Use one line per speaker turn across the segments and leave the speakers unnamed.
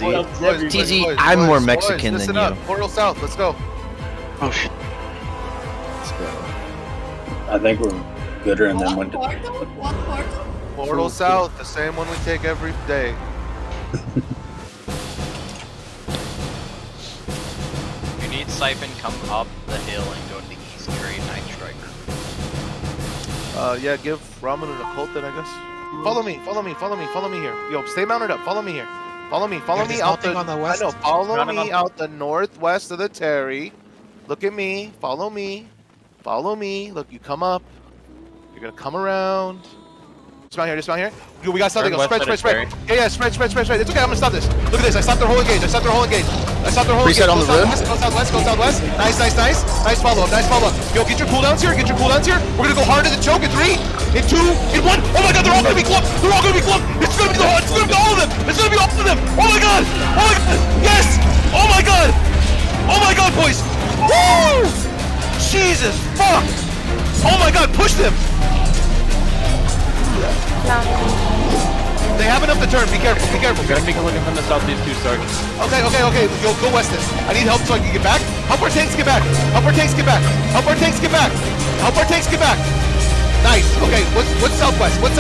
TZ, I'm more Mexican than you.
Portal South, let's go.
Oh shit.
Let's go.
I think we're gooder and then went to.
Portal South, the same one we take every day.
If you need Siphon, come up the hill and go to the east, trade Night Striker.
Yeah, give Ramen an occult then, I guess. Follow me, follow me, follow me, follow me here. Yo, stay mounted up, follow me here. Follow me out the,
on the west.
I know, follow me out the northwest of the Terry. Look at me, follow me. Follow me, look, you come up. You're gonna come around. Just mount here. Yo, we got something. Go. Spread. Yeah, spread. It's okay, I'm gonna stop this. Look at this, I stopped their whole engage. Reset on the roof. Go southwest. Nice. Nice follow up. Yo, get your cooldowns here. We're gonna go hard to the choke in 3, in 2, in 1. Oh my god, they're all gonna be clumped. It's gonna be all of them. Oh my god. Yes. Oh my god, boys. Woo! Jesus, fuck. Oh my god, push them. They have enough to turn. Be careful.
Gotta make a looking from the southeast too, Sergeant.
Okay. Yo, go west this. I need help so I can get back. Help our tanks get back. Nice. Okay, what's southwest?
Not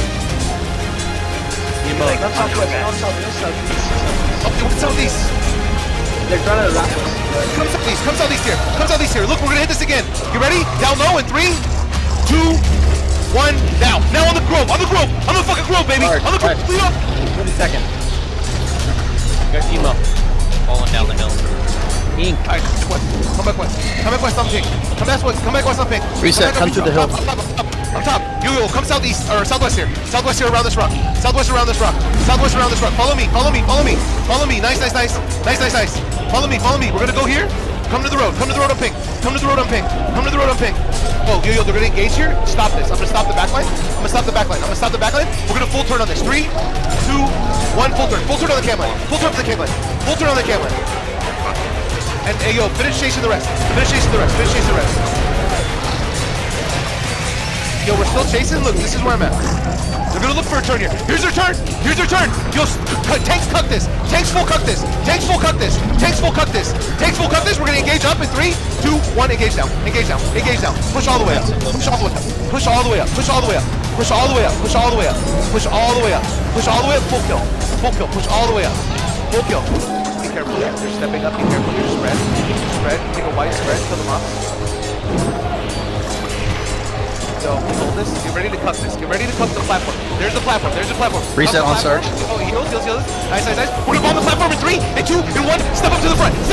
southwest.
Okay, what's southeast?
They're trying to wrap us.
Come southeast here. Look, we're gonna hit this again. You ready? Down low in 3, 2, 1, now on the grove, on the fucking grove, baby, on the grove, clean up.
30 seconds. Got team up.
Falling down the hill.
Ink.
Alright, come back west on pink. Come back west on pink.
Reset, come through the hill.
Up top. Yo, come southeast, or southwest here around this rock. Southwest around this rock. Follow me. Nice. Follow me. We're gonna go here. Come to the road on pink. Oh, yo, they're gonna engage here. Stop this. I'm gonna stop the backline. We're gonna full turn on this. 3, 2, 1, full turn. Full turn on the cam line. And hey, yo, finish chasing the rest. Yo, we're still chasing. Look, this is where I'm at. They're gonna look for a turn here. Here's their turn. Yo, tanks cuck this. Tanks full cuck this. We're gonna engage up in 3, 2, 1. Engage down. Push all the way up. Full kill. Push all the way up. Full kill. Be careful. They're stepping up. Be careful. You're spread. Take a wide spread. Kill them off. So, hold this. Get ready to cut this. The platform. There's the platform.
Reset on Sarge.
Oh, heals. Nice. We're gonna bomb the platform in 3, in 2, in 1. Step up to the front.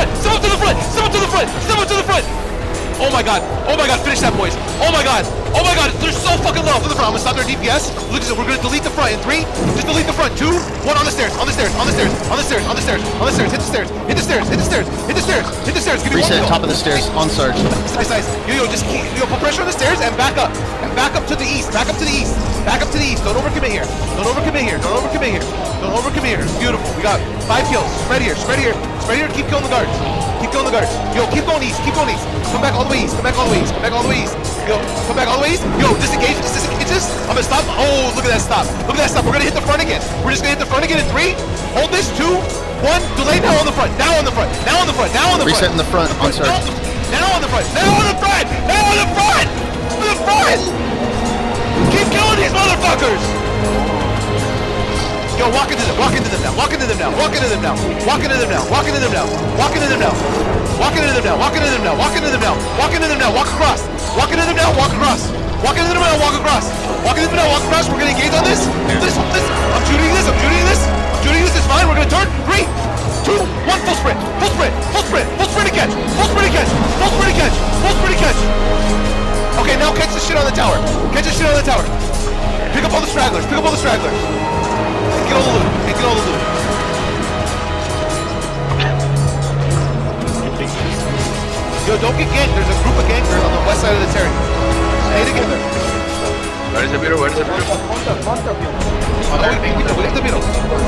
Oh my god, finish that, boys. Oh my god, they're so fucking low. To the front, I'm gonna stop their DPS. Look at this, we're gonna delete the front in 3. Just delete the front. 2, 1 on the stairs. Hit the stairs. Give me
Reset,
1
top of the stairs, on Sarge.
Nice. Yo, just keep, put pressure on the stairs and back up. Back up to the east. Don't overcommit here. Beautiful. We got 5 kills. Spread here. Keep killing the guards. Yo, keep going east. Come back all the way east. Yo, come back all the way east. Yo, disengage this. I'm gonna stop. Oh, look at that stop. We're gonna hit the front again. We're just gonna hit the front again in 3. Hold this. 2, 1. Delay now on the front.
Reset in the front, on Sarge.
Now on the front. Keep killing these motherfuckers. Yo, walk into them now. Walk into them now. Walk into them now. Walk into them now. Walk into them now. Walk into them now. Walk into them now. Walk into them now. Walk into them now. Walk into them now. Walk across. Walk into them now. Walk across. Walk into them now. Walk across. Walk into them now. Walk across. We're gonna engage on this. This. I'm shooting this. I'm shooting this. Shooting this is fine. We're gonna turn. 3, 2, 1. Full sprint. Full sprint. Full sprint. Full sprint to catch. Full sprint to catch. Full sprint to catch. Full sprint to catch. Okay, now catch the shit on the tower. Catch the shit on the tower. Pick up all the stragglers. Pick up all the stragglers. Get all the loot. Hey, get all the loot. Yo, don't get ganked. There's a group of gankers on the west side of the Terry. Stay together.
Where is the bureau?
Monta, we have the middle.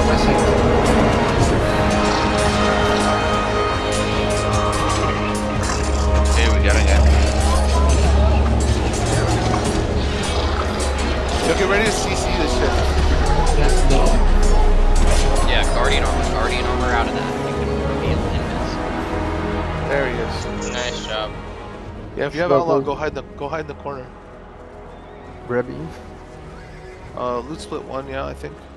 Hey, we got it.
Yo, get ready to CC this shit.
Yeah, Guardian armor.
Yeah, if you have outlaw, go hide in the corner.
Grab you.
Loot split 1, yeah, I think.